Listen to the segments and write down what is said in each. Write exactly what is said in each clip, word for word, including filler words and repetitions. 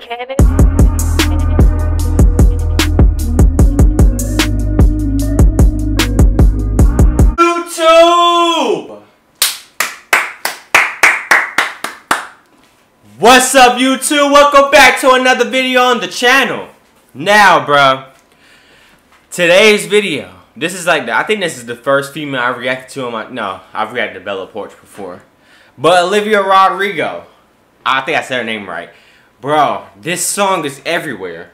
Cannon. YouTube! What's up, YouTube? Welcome back to another video on the channel. Now, bro, today's video. This is like the, I think this is the first female I reacted to on my. No, I've reacted to Bella Poarch before, but Olivia Rodrigo. I think I said her name right, bro. This song is everywhere.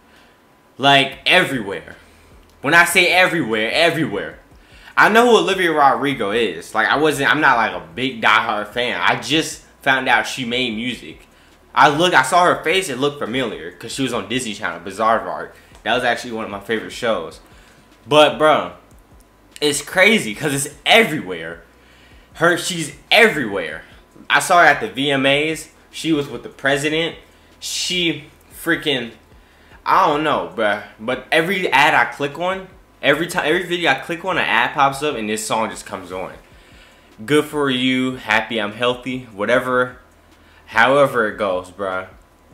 Like everywhere. When I say everywhere, everywhere. I know who Olivia Rodrigo is. Like I wasn't. I'm not like a big diehard fan. I just found out she made music. I look. I saw her face. It looked familiar because she was on Disney Channel, Bizarre Art. That was actually one of my favorite shows. But bro, it's crazy because it's everywhere. Her, she's everywhere. I saw her at the V M As. She was with the president. She freaking, I don't know, bro. But every ad I click on, every time, every video I click on, an ad pops up and this song just comes on. Good for you, happy I'm healthy, whatever, however it goes, bro.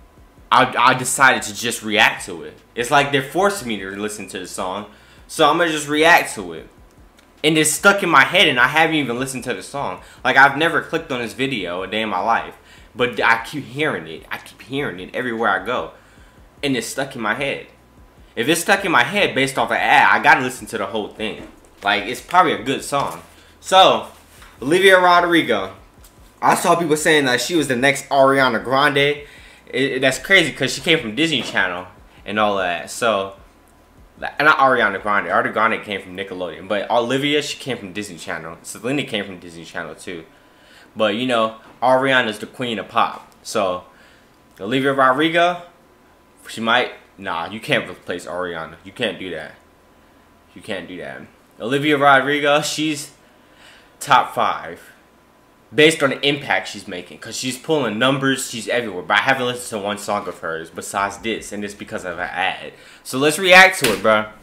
I, I decided to just react to it. It's like they're forcing me to listen to the song. So I'm gonna just react to it. And it's stuck in my head and I haven't even listened to the song. Like I've never clicked on this video a day in my life. But I keep hearing it. I keep hearing it everywhere I go. And it's stuck in my head. If it's stuck in my head based off an ad, I gotta listen to the whole thing. Like it's probably a good song. So, Olivia Rodrigo. I saw people saying that she was the next Ariana Grande. It, it, that's crazy because she came from Disney Channel and all of that. So, not Ariana Grande. Ariana Grande came from Nickelodeon. But Olivia, she came from Disney Channel. Selena came from Disney Channel too. But you know, Ariana's the queen of pop. So, Olivia Rodrigo, she might... Nah, you can't replace Ariana. You can't do that. You can't do that. Olivia Rodrigo, she's top five. Based on the impact she's making. Because she's pulling numbers, she's everywhere. But I haven't listened to one song of hers besides this. And it's because of an ad. So let's react to it, bro.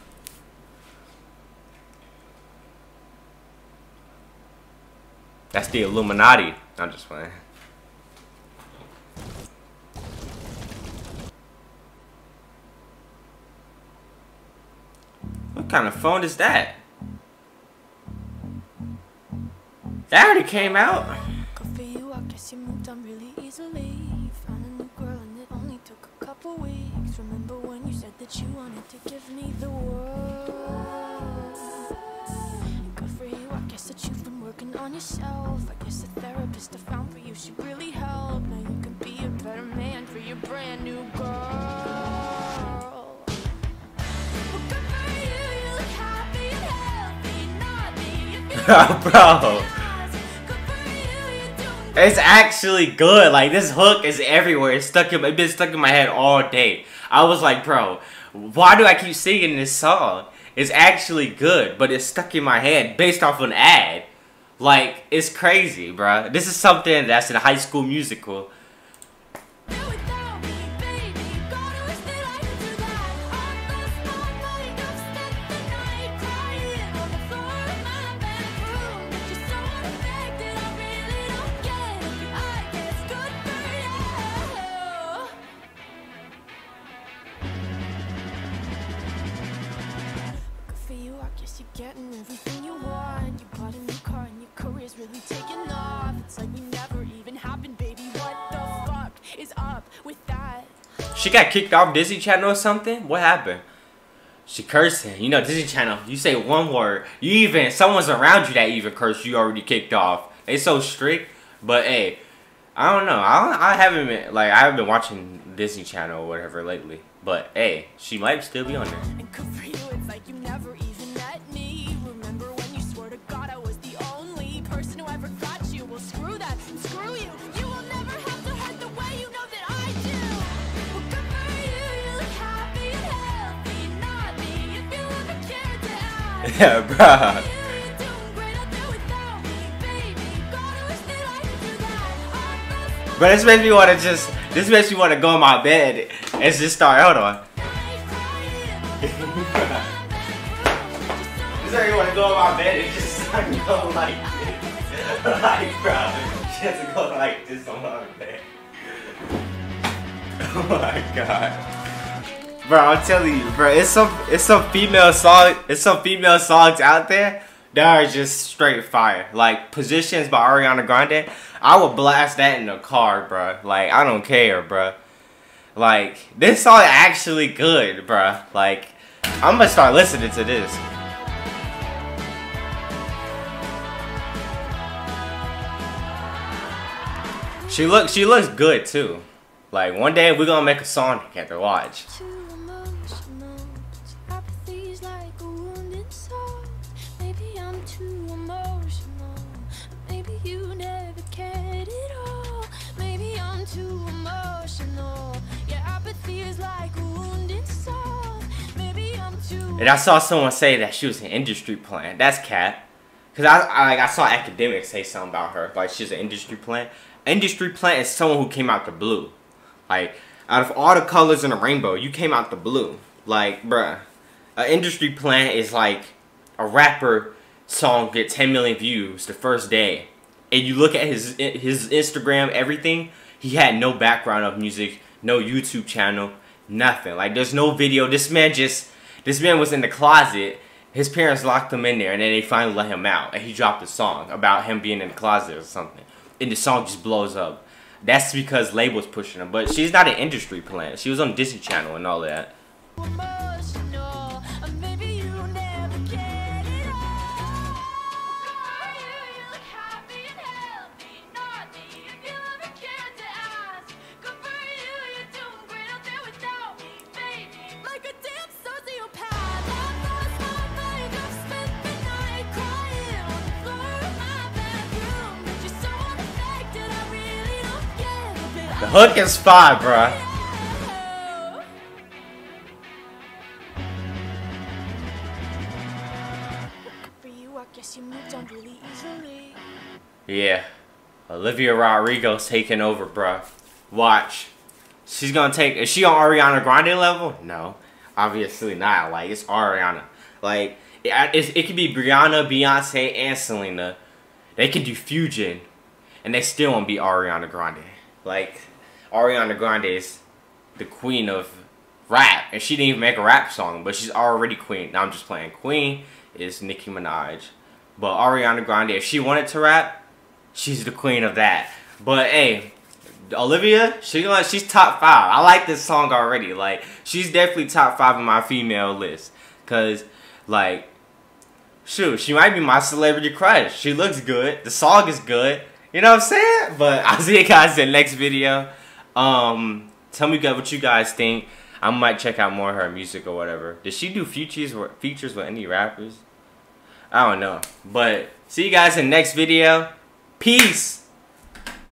That's the Illuminati. I'm just playing. What kind of phone is that? That already came out. Good for you, I guess you moved on really easily. Found a new girl and it only took a couple weeks. Remember when you said that you wanted to give me the world? Good for you, I guess that you've been working on yourself. I guess the therapist I found for you should really help. Now you can be a better man for your brand new girl. Well, good for you, you look happy and healthy, not me. If you Bro. It's actually good. Like this hook is everywhere. It's stuck in. It's been stuck in my head all day. I was like, bro, why do I keep singing this song? It's actually good, but it's stuck in my head based off an ad. Like it's crazy, bro. This is something that's in a High School Musical. Getting everything you want. You bought a new car and your career's really taking off. It's like you never even happened, baby. What the fuck is up with that? She got kicked off Disney Channel or something? What happened? She cursing. You know, Disney Channel, you say one word, you even, someone's around you that even cursed, you already kicked off. They so strict. But hey, I don't know. I don't, I haven't been, like, I haven't been watching Disney Channel or whatever lately. But hey, she might still be on there. And good for you, it's like you never even met me. Remember when you swore to God I was the only person who ever got you? Well, screw that and screw you. You will never have to hurt the way you know that I do. Well, good for you, you look happy and healthy, not me. If you ever cared to ask. Yeah, bruh. But this makes me want to just, this makes me want to go in my bed and just start, hold on. This makes me want to go in my bed and just start going like this. Like, bro, she has to go like this on my bed. Oh my god. Bro, I'm telling you, bro, it's some it's some female song it's some female songs out there that are just straight fire. Like Positions by Ariana Grande. I would blast that in the car, bro. Like, I don't care, bro. Like, this song actually good, bro. Like, I'm gonna start listening to this. She looks she looks good too. Like, one day we're gonna make a song together, watch. And I saw someone say that she was an industry plant. That's cat. Cause I, I like I saw academics say something about her, like she's an industry plant. Industry plant is someone who came out the blue. Like, out of all the colors in the rainbow, you came out the blue. Like, bruh, an industry plant is like a rapper song get ten million views the first day, and you look at his his Instagram, everything, he had no background of music, no YouTube channel, nothing. Like, there's no video. This man just. This man was in the closet, his parents locked him in there, and then they finally let him out, and he dropped a song about him being in the closet or something, and the song just blows up. That's because labels pushing him, but she's not an industry plant. She was on Disney Channel and all that. The hook is fire, bruh. Yeah. Olivia Rodrigo's taking over, bruh. Watch. She's gonna take... Is she on Ariana Grande level? No. Obviously not. Like, it's Ariana. Like, it, it, it could be Brianna, Beyonce, and Selena. They could do fusion, and they still won't be Ariana Grande. Like, Ariana Grande is the queen of rap, and she didn't even make a rap song, but she's already queen. Now I'm just playing. Queen is Nicki Minaj, but Ariana Grande, if she wanted to rap, she's the queen of that. But hey, Olivia, she like she's top five. I like this song already. Like, she's definitely top five on my female list, cause like, shoot, she might be my celebrity crush. She looks good. The song is good. You know what I'm saying? But I'll see you guys in the next video. Um, tell me what you guys think. I might check out more of her music or whatever. Did she do features features with any rappers? I don't know. But see you guys in the next video. Peace.